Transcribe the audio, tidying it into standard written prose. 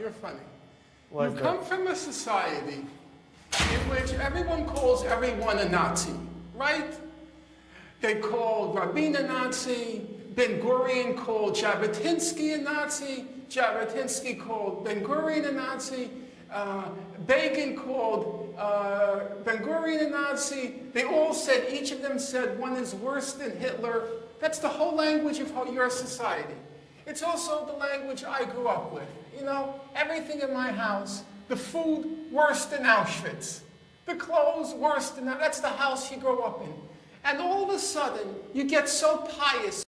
you're funny. Why You is come that? from a society in which everyone calls everyone a Nazi, right? They called Rabin a Nazi, Ben-Gurion called Jabotinsky a Nazi, Jabotinsky called Ben-Gurion a Nazi, Begin called Ben-Gurion a Nazi. They all said, each of them said one is worse than Hitler. That's the whole language of your society. It's also the language I grew up with. You know, everything in my house, the food worse than Auschwitz, the clothes worse than that. That's the house you grow up in. And all of a sudden, you get so pious